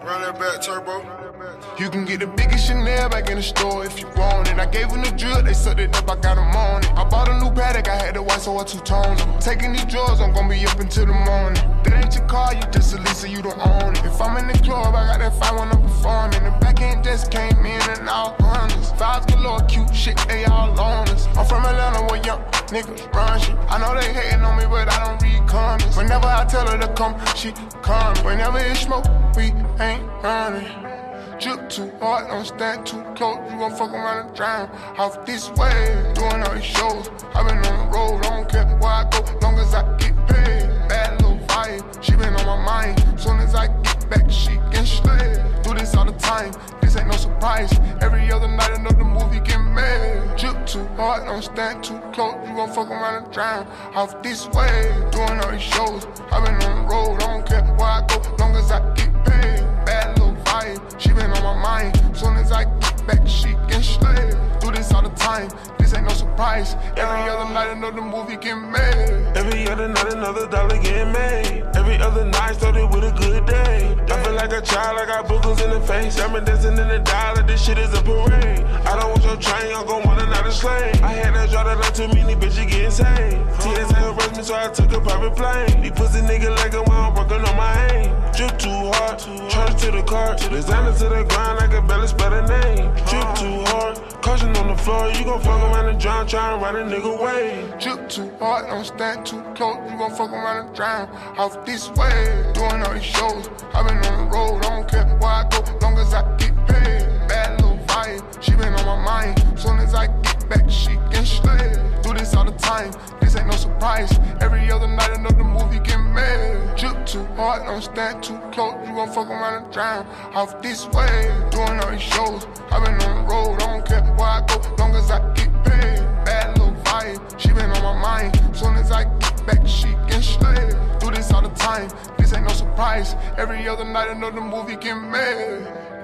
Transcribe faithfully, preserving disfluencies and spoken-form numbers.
Run that back, turbo. You can get the biggest Chanel back in the store if you want it. I gave them the drill, they sucked it up, I got them on it. I bought a new Patek, I had the white, so I two-toned them. Taking these drugs, I'm gonna be up until the morning. That ain't your car, you just a Lisa, you don't own it. If I'm in the club, I got that five when I'm performing. The back end just came in and all honest. Vibes galore, cute shit, they all on us. I'm from Atlanta where young niggas run shit. I know they hating on me, but I don't read comments. Whenever I tell her to come, she come. Whenever it's smoke, we ain't running. Drip too hard, don't stand too close. You gon' fuck around and drown off this way. Doing all these shows, I been on the road. I don't care where I go, long as I get paid. Bad little vibe, she been on my mind. Soon as I get back, she can slay. Do this all the time, this ain't no surprise. Every other night another movie get made. Drip too hard, don't stand too close. You gon' fuck around and drown off this way. Doing all these shows, I been on the road. I don't care where I go, long as I get paid. Bad little vibe, she been on my mind. Soon as I get back, she can slay. Do this all the time, this ain't no surprise. Every other night another movie get made. Every other night another dollar get made. Every other night started with a good day. I feel like a child, I got boogers in the face. I've been dancing in the dollar, this shit is a parade. I don't want your train, I'm gon' want another slave. I had to draw that line too many bitches getting saved. T S A harassed me, so I took a private plane. These pussy niggas like it while I'm working on my aim. Drip too hard, charge to the car, designer to the ground, I can barely spell the name. Drip too hard, caution on the floor, you gon' fuck around and drown, tryna ride a nigga way. Drip too hard, don't stand too close, you gon' fuck around and drown off this way. Doing all these shows, I been on the road, I don't care where I go, long as I get paid. Bad little vibe, she been on my mind. Soon as I get back, she can slay. Do this all the time, this ain't no surprise. Every other night another movie get made. Drip too hard, don't stand too close, you gon' fuck around and drown off this way. Doing all these shows, I been on the road, I don't care where I go, long as I get paid. Bad little vibe, she been on my mind. Soon as I get back, she can slay. Do this all the time, this ain't no surprise. Every other night another movie get made.